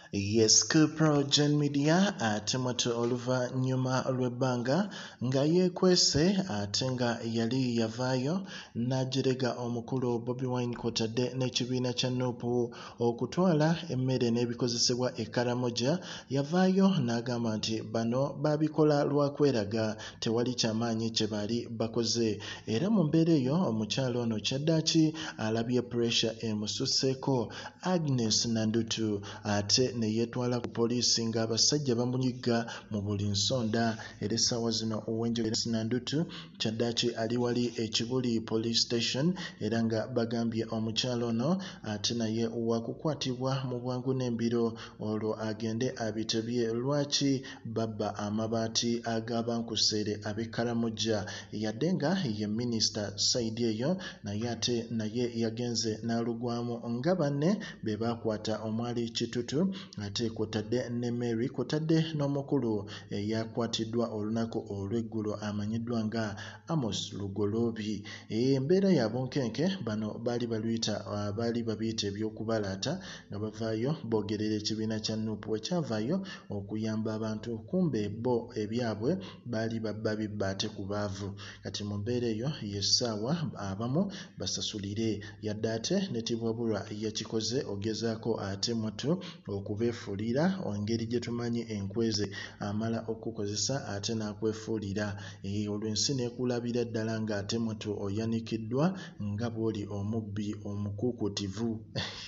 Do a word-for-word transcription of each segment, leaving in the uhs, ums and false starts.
Yes, ku PROJOURN media ate mwatu oluvannyuma lw'ebbanga nga yekweese ate nga yali yavaayo n'agirega omukulu Bobi Wine kw'otadde n'ekibiina kya Nuupu okutwala emmere n'ebikozesebwa e Karamoja. Yavaayo n'agamba nti bano baabikola lwa kweraga, tewali kyamaanyi kye baali bakoze. Era mu mbeera eyo omukyala ono kyaddaaki alabye pressure emususseeko. Agnes Nandutu ate ne yeetwala ku poliisi ng'abasajja bamunyiga mu buli nsonda. Era essaawa zino Agnes Nandutu kyaddaaki ali wali e Kibuli police station era nga bagambye omukyala ono ate naye wakukwatibwa mu bwangu n'embiro olwo agende abitebye lwaki babba amabaati ag'abankuseere ab'e Karamoja. Yadde nga ye minisita sayidi eyo naye ate naye yagenze n'alugwamu nga banne be baakwata omwali Kitutu ate kw'otadde ne Mary kw'otadde n'omukulu eyakwatiddwa olunaku olw'eggulo amanyiddwa nga Amos Lugoloobi. Embeera ya bunkenke bano baali baluyita baali babiyita eby'okubalaata nga bavaayo boogerera ekibiina kya Nuupu ekyavaayo okuyamba abantu, kumbe bo ebyabwe baali babba bibba ate ku baavu. Kati mu mbeera eyo y'essaawa abamu basasulire. Yadde ate ne Tibwabulwa yakikoze ogezaako ate mwatu okubeefuulira engeri gye tumanyi enkweeze amala okukozesa ate n'akwefuulira. Olwo ensi n'ekulabira ddala ng'ate mwatu oyanikiddwa nga bw'oli omubbi omukuukutivu.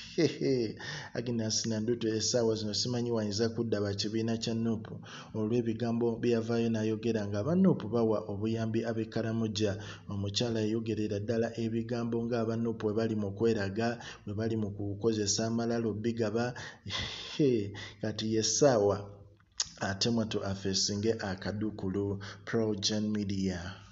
Agnes Nandutu essaawa zino simanyi wayinza kudda ba kibiina kya Nuupu olw'ebigambo bye yavaayo n'ayogera nga aba Nuupu bawa obuyambi ab'e Karamoja. Omukyala yayogerera ddala ebigambo ng'aba Nuupu bwe bali mu kweraga, bwe bali mu kukozesa amalalo bigaba. Kati y'essaawa ate mwatu afeesinge akaduukulu. PROJOURN media.